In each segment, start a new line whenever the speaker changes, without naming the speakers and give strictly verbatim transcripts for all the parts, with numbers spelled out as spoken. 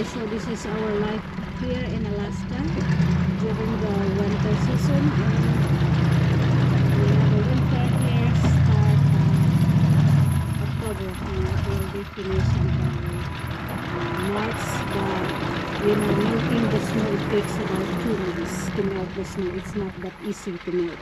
Okay, so this is our life here in Alaska during the winter season. And we have a winter here start uh, October, and it will be finished until uh, March. But you know, melting the snow, it takes about two months to melt the snow. It's not that easy to melt.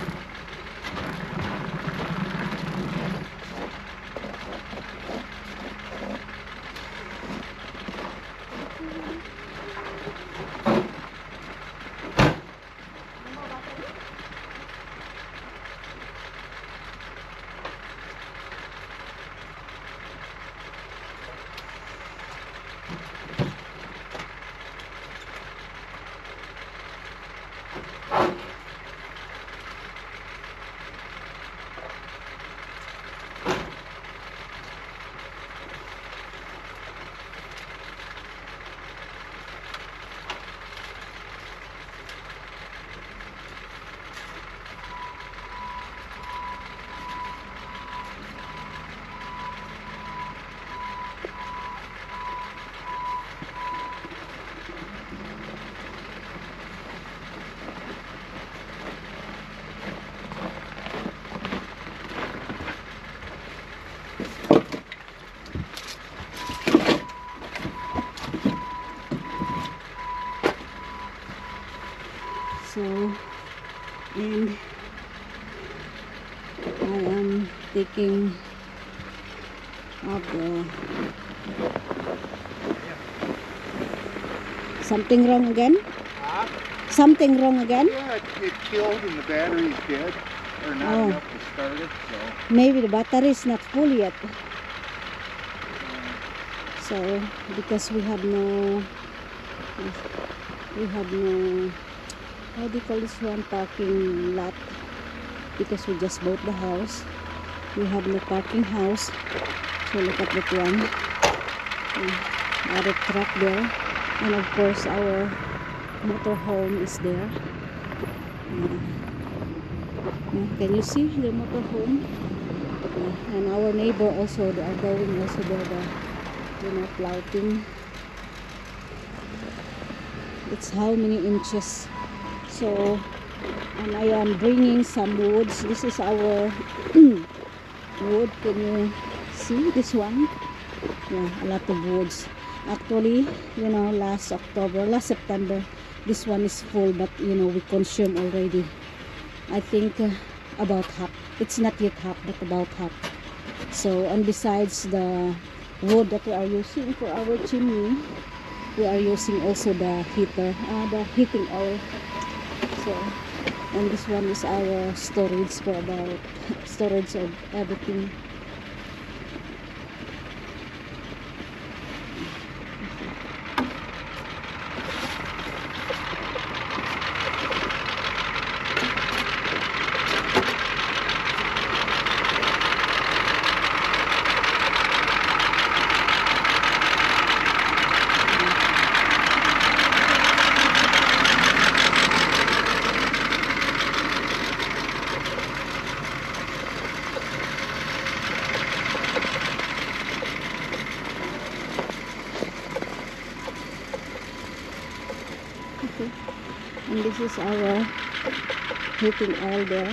So, and I am taking out the something wrong again?
Huh?
Something wrong again?
Yeah, it, it killed and the battery's dead, or not
Oh.
enough to start it, so.
Maybe the battery is not full yet. So, because we have no, we have no, how do you call this one, parking lot, because we just bought the house. We have no parking house. So look at that one. Our truck there, and of course our motorhome is there. Uh, can you see the motorhome? Uh, and our neighbor also, they are going also there, the, you know, flouting. It's how many inches? So, and I am bringing some woods. This is our wood. Can you see this one? Yeah, a lot of woods. Actually, you know, last October, last September, this one is full, but you know, we consume already. I think uh, about half. It's not yet half, but about half. So, and besides the wood that we are using for our chimney, we are using also the heater, uh, the heating oil. So, and this one is our storage for about storage of everything. Okay. And this is our heating oil there,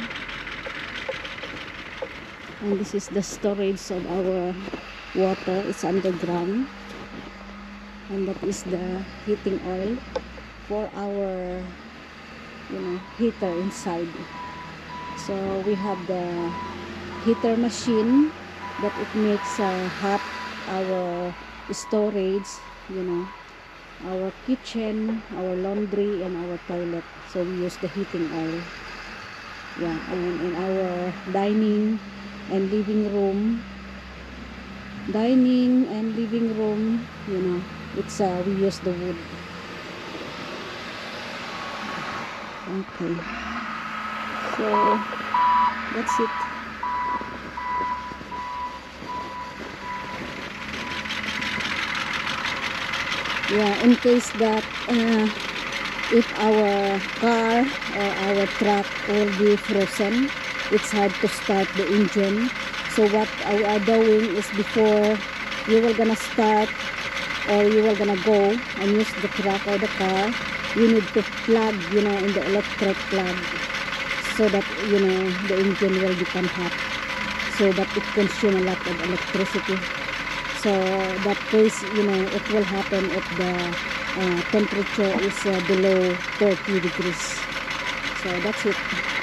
and this is the storage of our water. It's underground, and that is the heating oil for our, you know, heater inside. So we have the heater machine that it makes uh, hot our storage, you know, our kitchen, our laundry, and our toilet. So we use the heating oil. Yeah, and in our dining and living room, dining and living room, you know, it's uh, we use the wood. Okay, so that's it. Yeah, in case that uh, if our car or our truck will be frozen, it's hard to start the engine. So what we are doing is, before you were gonna start or you are gonna go and use the truck or the car, you need to plug, you know, in the electric plug, so that, you know, the engine will become hot, so that it consume a lot of electricity. So that case, you know, it will happen if the uh, temperature is uh, below thirty degrees. So that's it.